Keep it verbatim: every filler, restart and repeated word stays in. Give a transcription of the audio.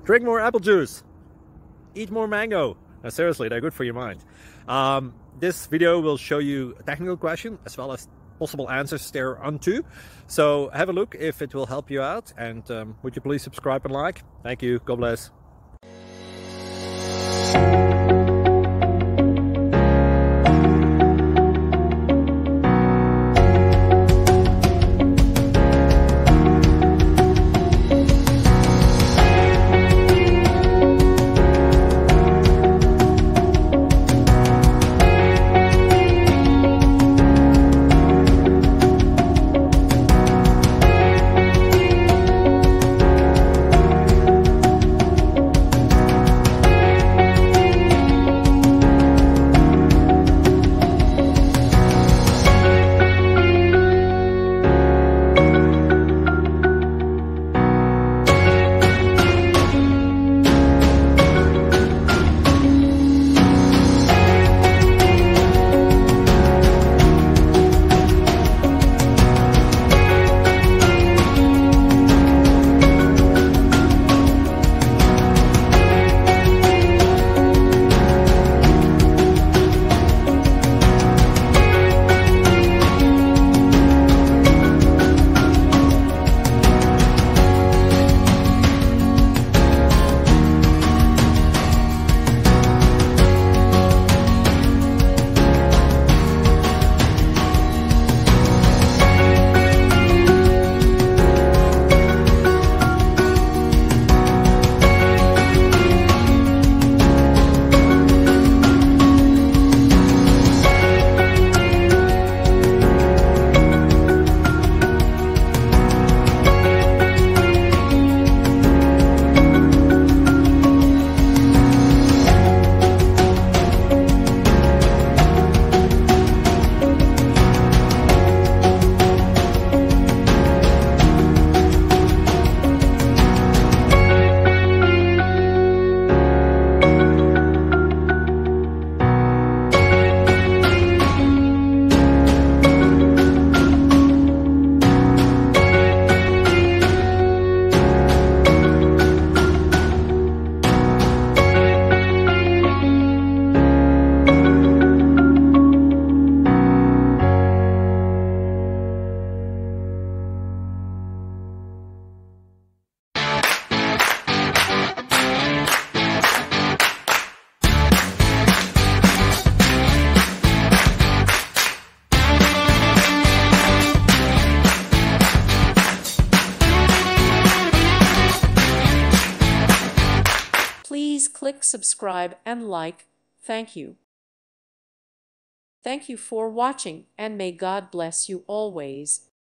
Drink more apple juice. Eat more mango. No, seriously, they're good for your mind. Um, this video will show you a technical question as well as possible answers thereunto. So have a look if it will help you out, and um, would you please subscribe and like? Thank you. God bless. Please click subscribe and like. Thank you. Thank you for watching, and may God bless you always.